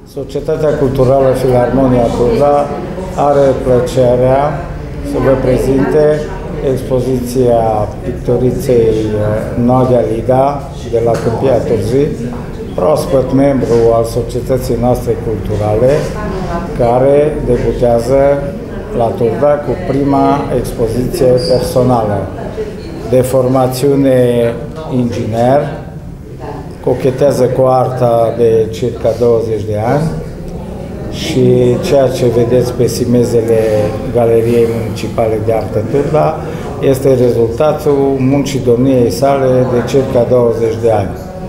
Societatea Culturală Filarmonia Turda are plăcerea să vă prezinte expoziția pictoriței Nadia Lida de la Câmpia Turzii, proaspăt membru al societății noastre culturale, care debutează la Turda cu prima expoziție personală. De formațiune inginer, cochetează cu arta de circa 20 de ani și ceea ce vedeți pe simezele Galeriei Municipale de Artă Turda este rezultatul muncii domniei sale de circa 20 de ani.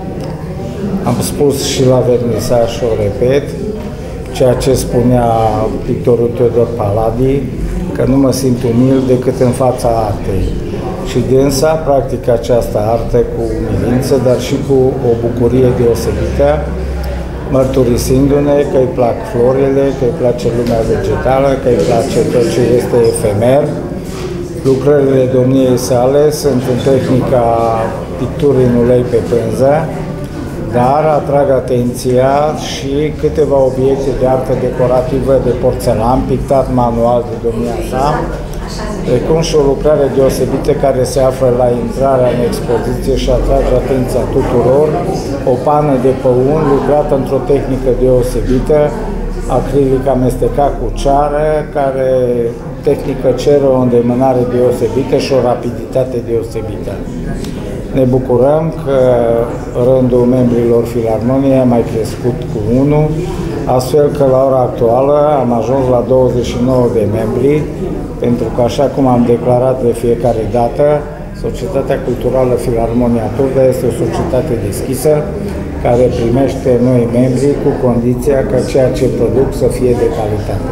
Am spus și la vernisaj și o repet, ceea ce spunea pictorul Teodor Paladi, că nu mă simt umil decât în fața artei. Și dânsa practică această artă cu umilință, dar și cu o bucurie deosebită, mărturisindu-ne că îi plac florile, că îi place lumea vegetală, că îi place tot ce este efemer. Lucrările domniei sale sunt în tehnica picturii în ulei pe pânză, dar atrag atenția și câteva obiecte de artă decorativă de porțelan, pictat manual de domnia sa, precum și o lucrare deosebită care se află la intrarea în expoziție și atrage atenția tuturor, o pană de păun lucrată într-o tehnică deosebită, acrilic amestecat cu ceară, care tehnică cere o îndemânare deosebită și o rapiditate deosebită. Ne bucurăm că rândul membrilor Filarmoniei a mai crescut cu 1, astfel că la ora actuală am ajuns la 29 de membri, pentru că, așa cum am declarat de fiecare dată, Societatea Culturală Filarmonia Turda este o societate deschisă, care primește noi membri cu condiția ca ceea ce produc să fie de calitate.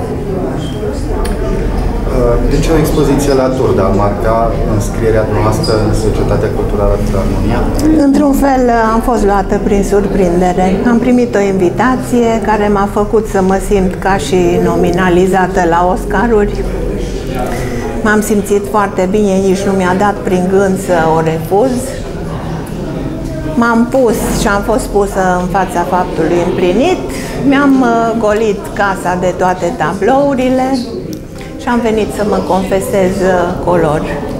De ce o expoziție la Turda marca înscrierea noastră în Societatea Culturală Filarmonia? Într-un fel am fost luată prin surprindere. Am primit o invitație care m-a făcut să mă simt ca și nominalizată la Oscaruri. M-am simțit foarte bine, nici nu mi-a dat prin gând să o refuz. M-am pus și am fost pusă în fața faptului împlinit. Mi-am golit casa de toate tablourile și am venit să mă confesez color.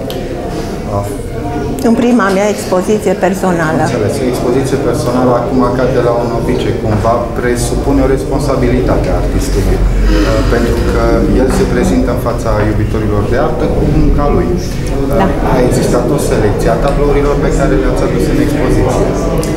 În prima mea expoziție personală. Înțeles. O expoziție personală acum cade la un obicei, cumva presupune o responsabilitate a artistului, pentru că el se prezintă în fața iubitorilor de artă cu munca lui. Da. A existat o selecție a tablourilor pe care le-ați adus în expoziție?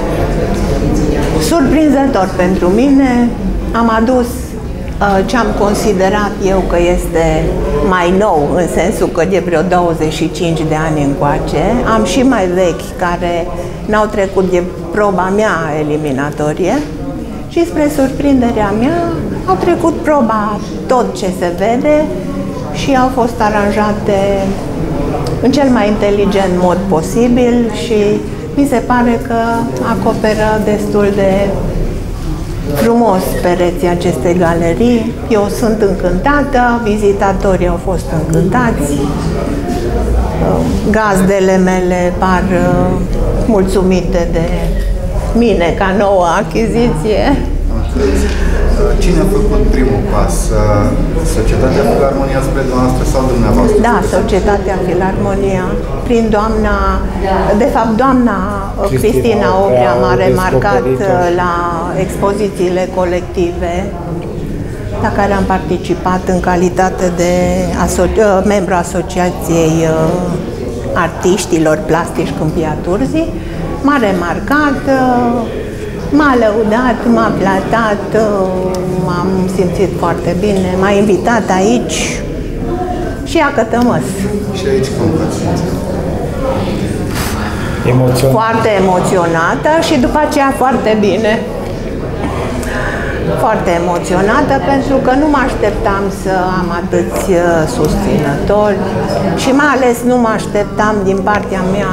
Surprinzător pentru mine, am adus ce am considerat eu că este mai nou, în sensul că de vreo 25 de ani încoace. Am și mai vechi care n-au trecut de proba mea eliminatorie și, spre surprinderea mea, au trecut proba tot ce se vede și au fost aranjate în cel mai inteligent mod posibil și mi se pare că acoperă destul de frumos pereții acestei galerii. Eu sunt încântată, vizitatorii au fost încântați, gazdele mele par mulțumite de mine ca nouă achiziție. Cine a făcut primul pas? Societatea Filarmonia spre dumneavoastră sau dumneavoastră? Da, Societatea Filarmonia, prin doamna, de fapt doamna Cristina Ogrea m-a remarcat la expozițiile colective la care am participat în calitate de membru Asociației Artiștilor Plastici Câmpia Turzii. M-a remarcat, m-a lăudat, m-a platat, m-am simțit foarte bine, m-a invitat aici și ia că tămăs. Și aici cum v-ați simțit? Foarte emoționată și după aceea foarte bine. Foarte emoționată pentru că nu mă așteptam să am atâți susținători și mai ales nu mă așteptam din partea mea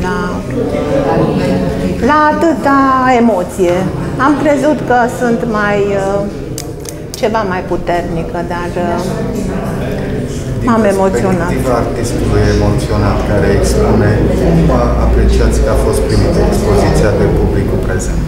la atâta emoție. Am crezut că sunt ceva mai puternică, dar M-am emoționat. Din perspectiva artistului emoționat care expune, cum apreciați că a fost primită expoziția de publicul prezent?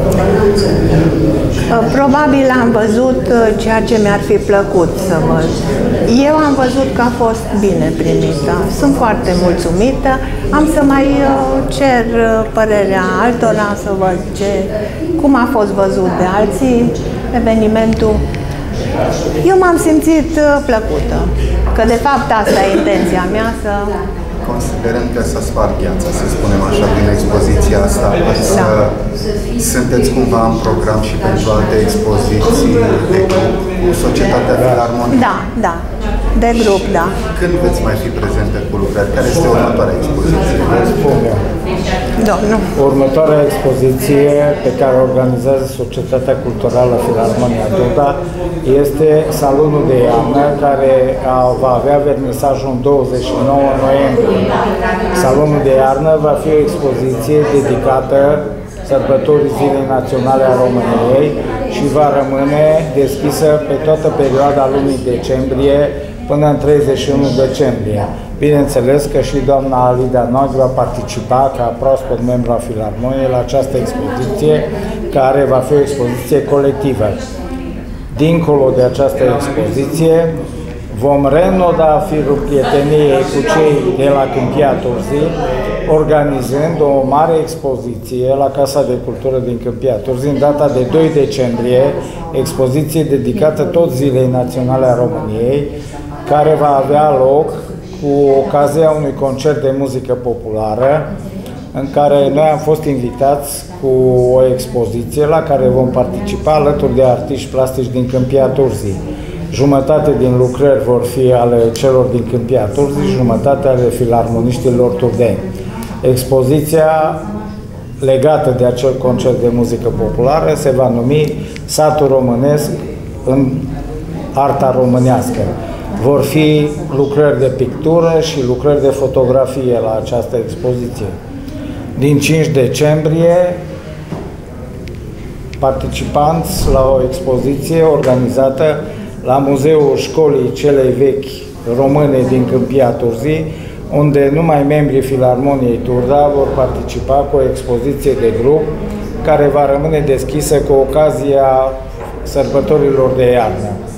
Probabil am văzut ceea ce mi-ar fi plăcut să văd. Eu am văzut că a fost bine primită. Sunt foarte mulțumită. Am să mai cer părerea altora să văd cum a fost văzut de alții evenimentul. Eu m-am simțit plăcută, că de fapt asta e intenția mea să... Considerând că s-a spart gheața, să spunem așa, din expoziția asta, însă sunteți cumva în program și pentru alte expoziții de grup cu Societatea Filarmonică? Da, de grup, da. Când veți mai fi prezente cu lucrări? Care este următoarea expoziție? Domnul. Următoarea expoziție pe care o organizează Societatea Culturală Filarmonia Duda este Salonul de Iarnă, care va avea vernisajul în 29 noiembrie. Salonul de Iarnă va fi o expoziție dedicată sărbătorii Zilei Naționale a României și va rămâne deschisă pe toată perioada lunii decembrie până în 31 decembrie. Bineînțeles că și doamna Alida Noack va participa ca proaspăt membru a Filarmoniei la această expoziție, care va fi o expoziție colectivă. Dincolo de această expoziție, vom reînnoda firul prieteniei cu cei de la Câmpia Turzii, organizând o mare expoziție la Casa de Cultură din Câmpia Turzii, în data de 2 decembrie, expoziție dedicată tot Zilei Naționale a României, care va avea loc cu ocazia unui concert de muzică populară, în care noi am fost invitați cu o expoziție la care vom participa alături de artiști plastici din Câmpia Turzii. Jumătate din lucrări vor fi ale celor din Câmpia Turzii, jumătate ale filarmoniștilor turdeni. Expoziția legată de acel concert de muzică populară se va numi Satul Românesc în arta românească. Vor fi lucrări de pictură și lucrări de fotografie la această expoziție. Din 5 decembrie, participanți la o expoziție organizată la Muzeul Școlii Celei Vechi Române din Câmpia Turzii, unde numai membrii Filarmoniei Turda vor participa cu o expoziție de grup care va rămâne deschisă cu ocazia sărbătorilor de iarnă.